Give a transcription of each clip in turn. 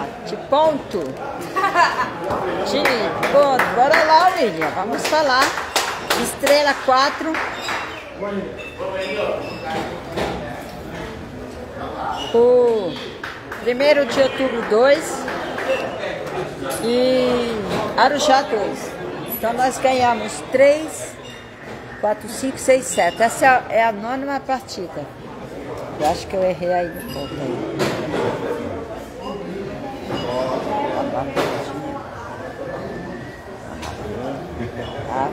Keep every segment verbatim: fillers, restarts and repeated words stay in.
de ponto. De ponto. Bora lá, William. Vamos falar. Estrela quatro. O primeiro de outubro dois. E Arujá dois. Então nós ganhamos três, quatro, cinco, seis, sete. Essa é a nona partida. Eu acho que eu errei aí no ponto aí. Tá.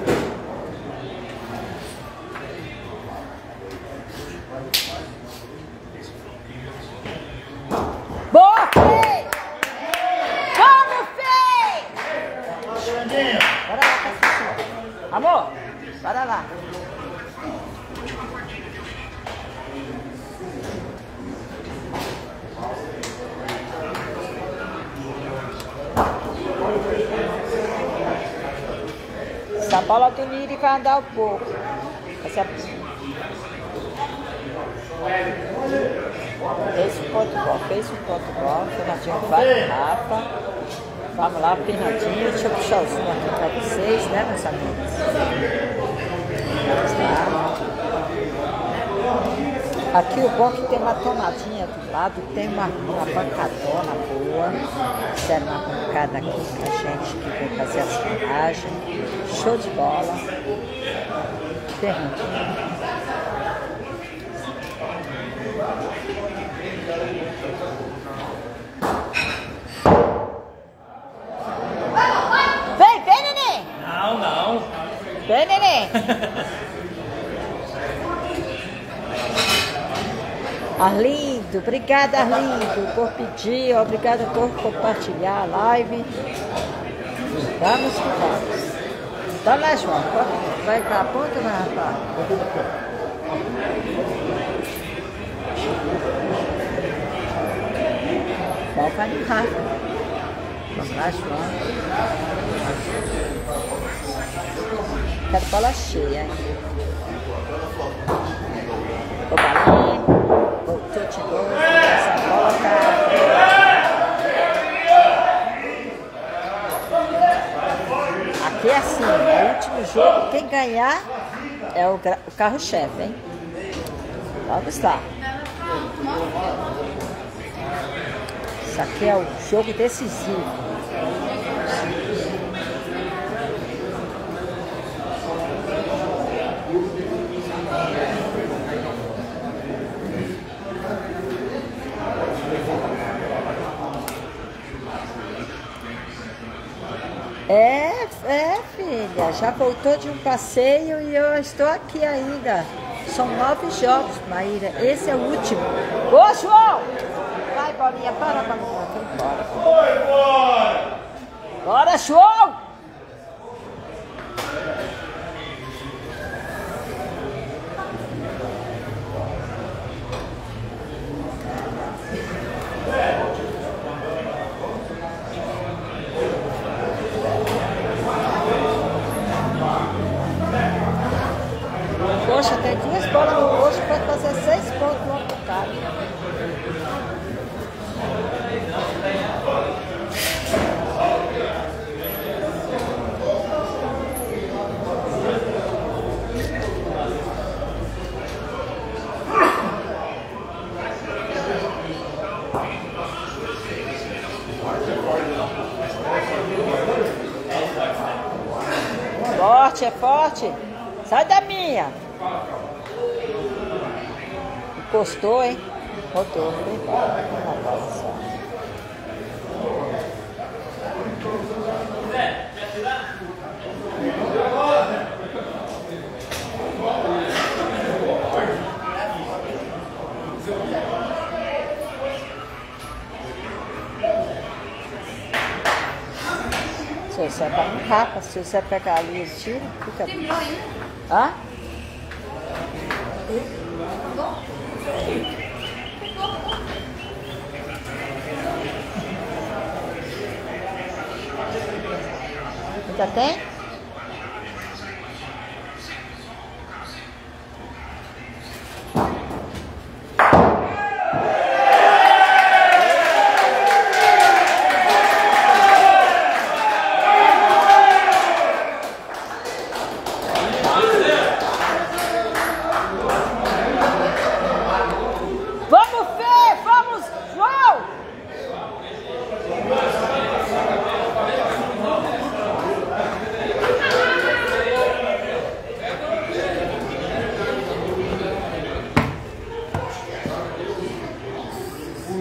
Boa, Fê! Vamos, Fê! Bora lá, Cassicinho. Amor, bora lá. Essa bola do Niri vai andar um pouco. Essa... Fez um ponto bom, fez um ponto bom. Fernandinho vai no mapa. Vamos lá, Fernandinho. Deixa eu puxar o zoom aqui para vocês, né, meus amigos? Vamos lá. Aqui o bom é que tem uma tomadinha do lado, tem uma, uma bancadona boa. Fizeram uma bancada aqui pra gente que vem fazer as filmagens. Show de bola. Fernandinho. Vem, vem, neném! Não, não. Vem, neném! Arlindo, obrigada, Arlindo, por pedir, obrigada por compartilhar a live. Vamos que vamos. Então lá, João, vai para a ponta ou vai rapar? Bom, vai no Rafa. Vamos lá, João. Quero bola cheia, hein? O balinho. Voltou de novo. Essa bola tá... Aqui é assim, no último jogo, quem ganhar é o, o carro-chefe, hein? Vamos lá. Isso aqui é o jogo decisivo. É, é, filha, já voltou de um passeio e eu estou aqui ainda. São nove jogos, Maíra. Esse é o último. Ô, João! Vai, bolinha, para, para, para. Bora. Bora! Bora, João! Poxa, tem duas bolas no rosto para fazer seis pontos no autocado. Forte, é forte. Sai da minha. Encostou, hein? Rodou. Foi embora. Se você vai no rapa, se você pegar ali o tiro, fica... Hã? Ainda tem?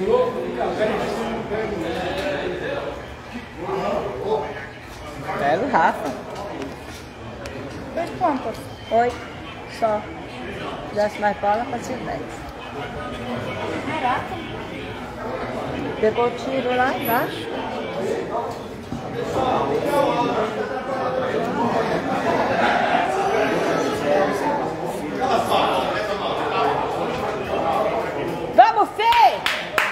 Pega o Rafa. Dois pontos. Oito. Só. Se desse mais bola, fazia dez. Caraca. Pegou o tiro lá embaixo. Vamos, Fê!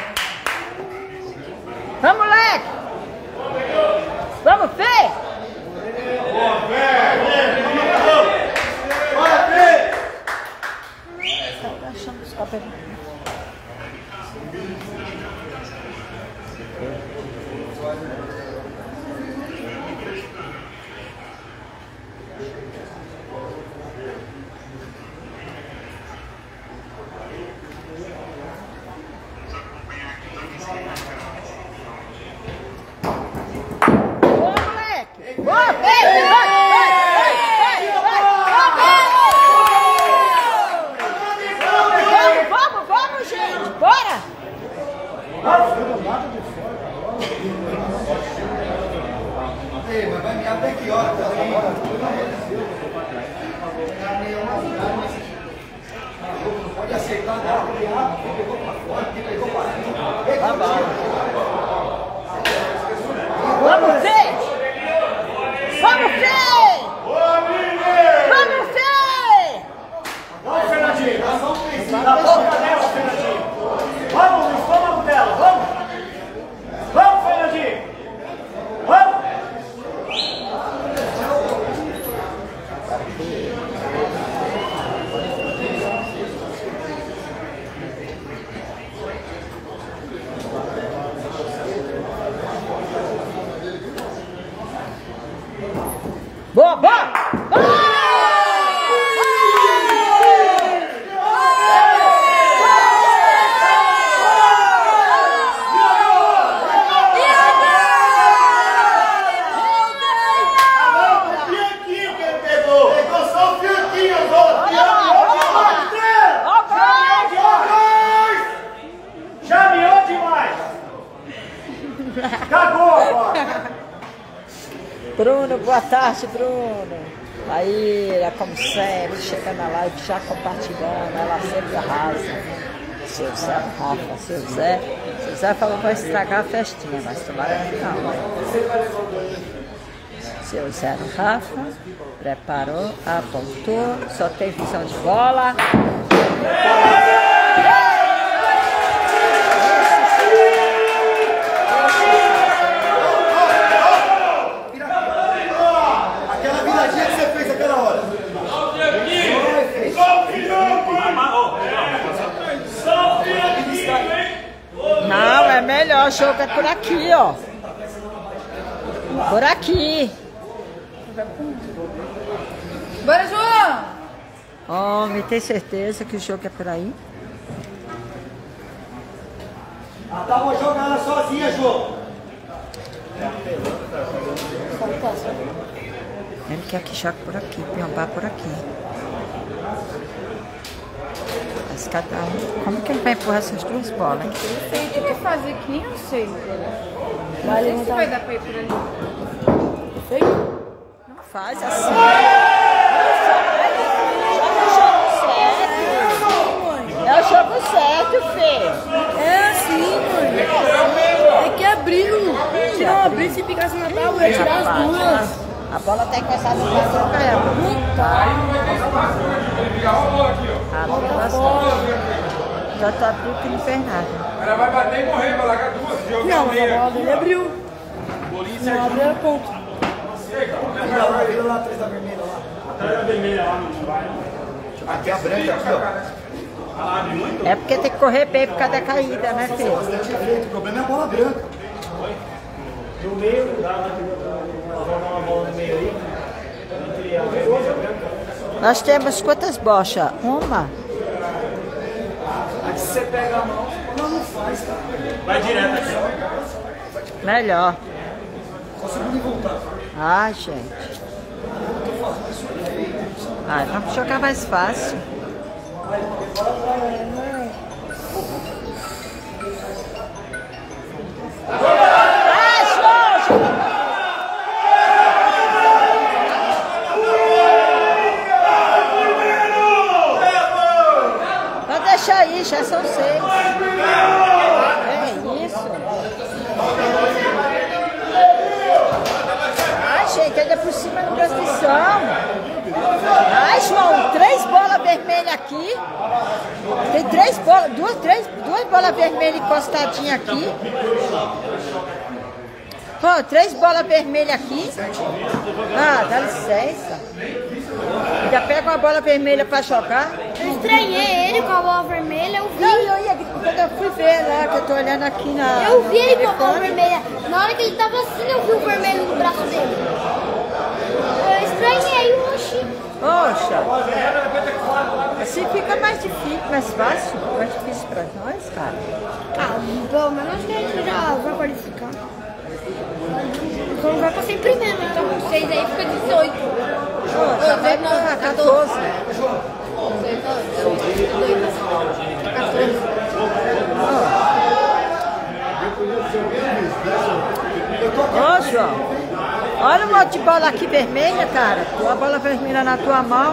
Vamos, moleque! Vamos, Fê! Boa, Fê! Boa, Fê! Tá achando os cabelos. Boa, moleque! Boa, Fê! Vai, vai, vai, vai, vai! Vamos, vamos, vamos, gente! Bora! Ei, mas vai me até que hora? Não pode aceitar nada. Quem pegou pra fora, quem pegou pra cima. Tá bom. Vamos, Fê! Vamos, Fê! Vamos, Fê! Vamos, Fernandinho. Dá só um pezinho. Da boca dela, Fernandinho. Vamos no estômago dela, vamos. Vamos, Fernandinho. Vamos. Boa, boa! Fianquinho que ele pegou. Pegou só o fianquinho agora. Já miou demais. Cagou agora. Bruno, boa tarde, Bruno. Maíra, como sempre, chegando na live, já compartilhando, ela sempre arrasa. Seu Zé, Rafa, seu Zé. Seu Zé falou que vai estragar a festinha, mas tomara que não. Seu Zé, Rafa, preparou, apontou, só tem visão de bola. Aquela viradinha que você fez aquela hora. Não, é melhor, o jogo é por aqui, ó. Por aqui. Bora, João! Homem, tem certeza que o jogo é por aí? Ela tava jogando sozinha, Jô. Ele quer que jogue por aqui, piombar por aqui. Mas cada um... Como que ele vai empurrar essas duas bolas, hein? Eu sei o que ele vai fazer, que nem eu sei. Não sei se vai dar pra ir por ali. Sei? Não faz assim. É o jogo certo, Fê. É assim, mano. Tem que abrir. Se não abrir, se ficasse na tábua, ia tirar as duas. A bola tem que começar a ficar troca ela. Ah, não bastante. Já tá tudo que não fez nada. Ela vai bater e morrer, vai largar duas. Jogar Não, mas a meia. bola dele abriu. Bolinha Não abriu, é ponto. Vira lá, vira lá atrás da vermelha lá. Atrás da vermelha lá, não vai. Aqui a branca aqui, ó. Ela abre muito? É porque tem que correr bem por causa da caída, né, Fê? Bastante efeito. O problema é a bola branca. No meio não dá, né? Jogar uma bola no meio aí. Entre a vermelha e a branca. Nós temos quantas bochas? Uma? Aqui você pega a mão. Não, não faz, cara. Vai direto aqui. Melhor. Conseguiu voltar. Ai, gente. Ah, vamos jogar mais fácil. já são seis. É isso. Ai, gente, ainda por cima não presta atenção. Ai, João, três bolas vermelhas aqui. Tem três bolas, duas, três, duas bolas vermelhas encostadinhas aqui. Pô, três bolas vermelhas aqui. Ah, dá licença. Ainda pega uma bola vermelha pra jogar. Eu estranhei ele com a bola vermelha, eu vi. Não, eu ia, quando eu fui ver lá, que eu tô olhando aqui na... Eu vi ele com a bola vermelha. Na hora que ele tava assim, eu vi o vermelho no braço dele. Eu estranhei, oxi. Poxa, assim fica mais difícil, mais fácil, mais difícil pra nós, cara. Ah, pelo menos acho que a gente já vai qualificar. Então vai pra ser em primeiro, então com seis aí fica dezoito. Oh, já vai pra quatorze. Ô, oh, João, olha o monte de bola aqui vermelha, cara. Tua bola vermelha na tua mão.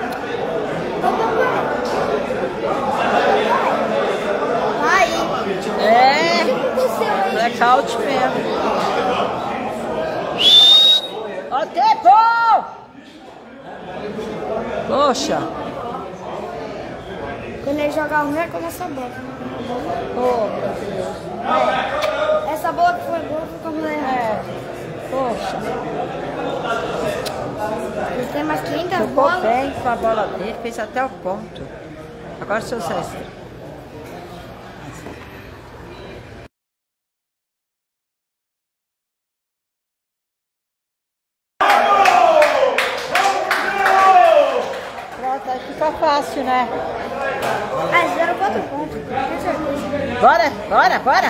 Aí. É, O que aconteceu aí? blackout mesmo. Ó, tempo! Poxa. Quando ele jogar ruim, é como essa bola. Oh, meu Deus. É. Essa bola que foi boa foi como ela. É. Poxa. Ele tem mais quinhentas Jogou bolas. bem com a bola dele, fez até o ponto. Agora seu César. Pronto, aí fica fácil, né? Ah, zero quatro pontos. Com certeza. Bora, bora, bora.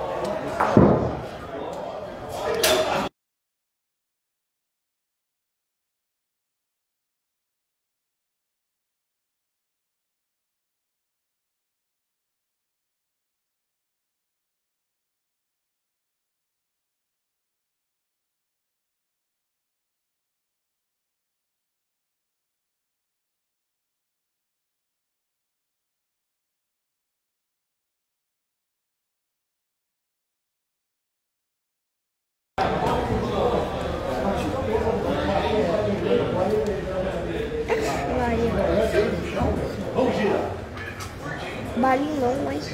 Balinho não, mas...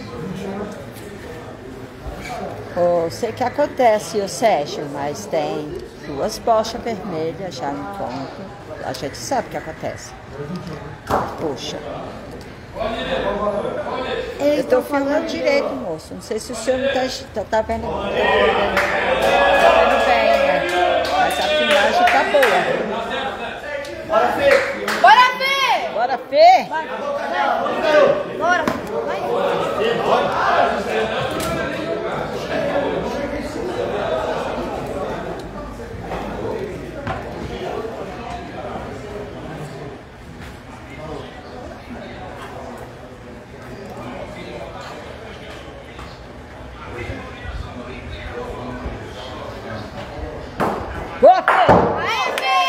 Oh, sei que acontece, o Sérgio, mas tem duas bochas vermelhas já no ponto. A gente sabe o que acontece. Poxa. Eu tô falando direito, moço. Não sei se o senhor não tá, tá, tá vendo. Tá vendo bem, né? Mas a filmagem tá boa. Bora, Fê! Bora, Fê! Bora! Vai! Boa, Fê! Vai, Fê!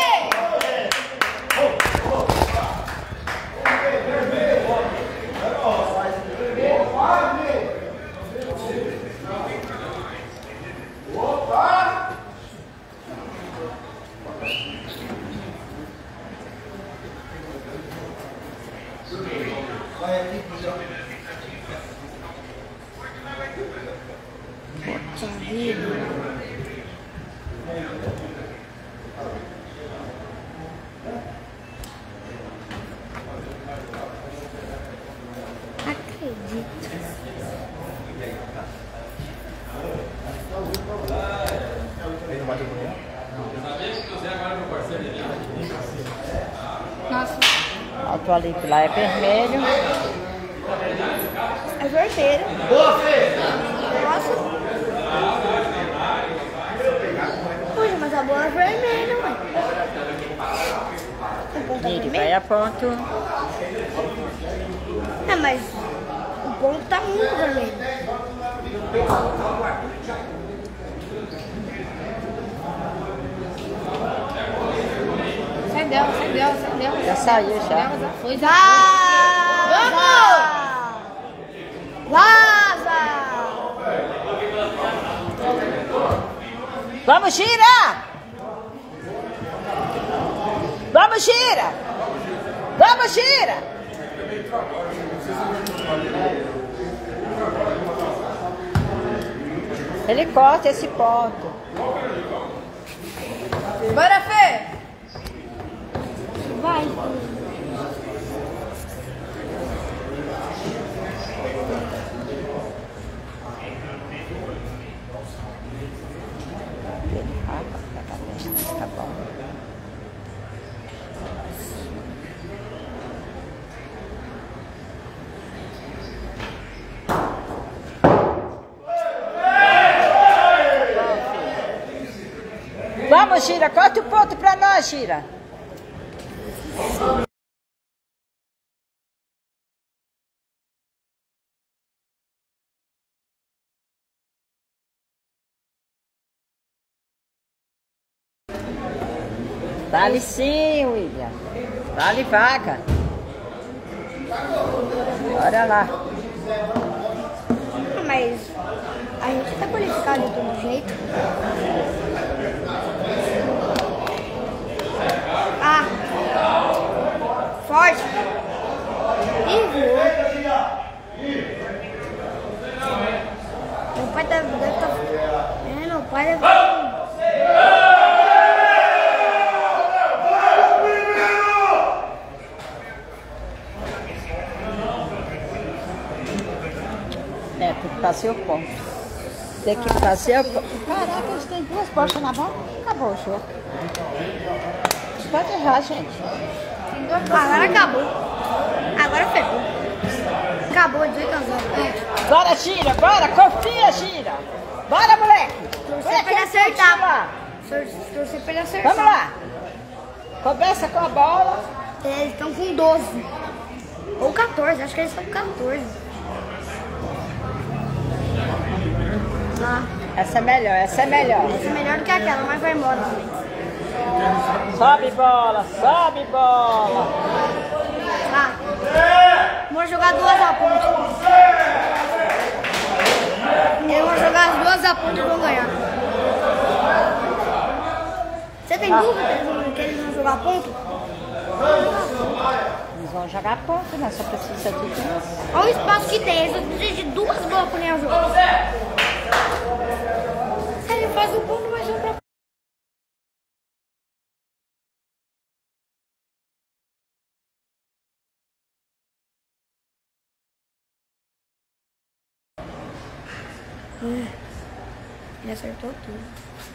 Nossa, Alto ali, lá é vermelho. é vermelho. Boa, Fê! Nossa. Poxa, mas a bola é vermelha, mãe. O ponto é Ele vermelho? vai a ponto. É, mas o ponto tá muito vermelho. Sai dela, sai dela, sai dela. Já saiu, já. Ela já foi. Já! Vamos! Vaza! Vamos, gira! Vamos, gira! Vamos, gira! Ele corta esse ponto. Bora, Fê! Vai. Tá bom. Vamos, Gira, corta o ponto pra nós, Gira. Dá-lhe sim, William. Dá-lhe vaga. Bora lá. Mas a gente tá qualificado de todo jeito. Ah! Forte! Ih, voou. Meu pai deve estar... É, meu pai deve estar... É, tem que fazer o ponto. Tem que fazer o ponto. Caraca, eles têm duas bochas na mão. Acabou o jogo. Pode errar, gente. Agora acabou. Agora ferrou. Acabou, dezoito a zero. Bora, Gira, bora, confia, Gira. Bora, moleque. Torcer pra ele acertar. Torcer pra ele acertar. Vamos lá. Começa com a bola. Eles estão com doze. Ou quatorze, acho que eles estão com quatorze. Ah, Essa é melhor, essa é melhor. essa é melhor do que aquela, mas vai embora também. Sobe bola, sobe bola. Ah, vamos jogar duas a ponta. Eu vou jogar as duas a ponta e vou ganhar. Você tem dúvida que eles vão jogar ponto? Eles vão jogar ponto, né? Só precisa de duas. Olha o espaço que tem, eles precisam de duas bolas para ganhar o jogo. Se ele faz o ponto, vai ser um pra... Ele acertou tudo.